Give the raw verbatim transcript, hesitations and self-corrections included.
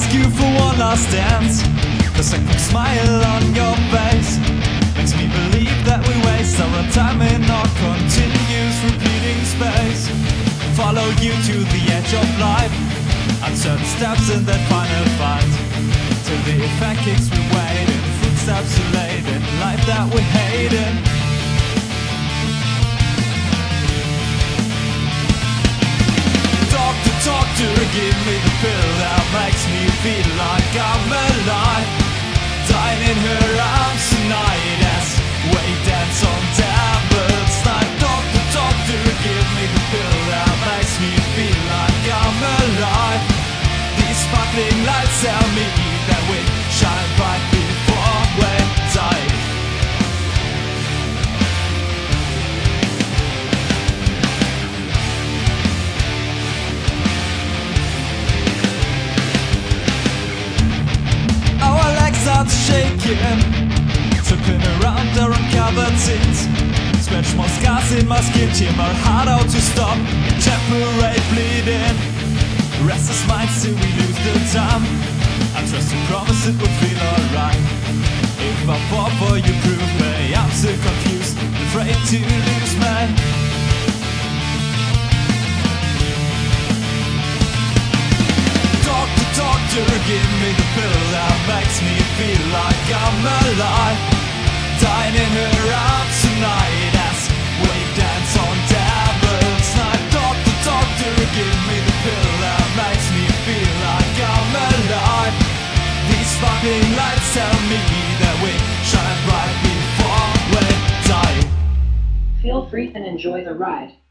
ask you for one last dance. The second smile on your face makes me believe that we waste our time in our continuous repeating space. Follow you to the edge of life, uncertain steps in that final fight, till the effect kicks we waiting, footsteps are laid in life that we hated. Doctor, doctor, give me the pill that makes me feel like I'm alive. Dying in her arms tonight as we dance on Devil's Night. Doctor, doctor, give me the pill that makes me feel like I'm alive. These sparkling lights tell me that we shine bright before we die. Our legs are shaking, tripping around our uncovered seats. Scratch more scars in my skin, tear my heart out to stop intemperate bleeding. Restless minds till we lose the time. I trust you promise it would feel alright. If I fall for you, prove me. I'm so confused, afraid to lose me. Doctor, doctor, give me the pill that makes me feel like I'm alive. Dying in her arms tonight as we dance on Devil's Night. Doctor, doctor, give me the pill that makes me feel like I'm alive. These sparkling lights tell me that we shine bright before we die. Feel free and enjoy the ride.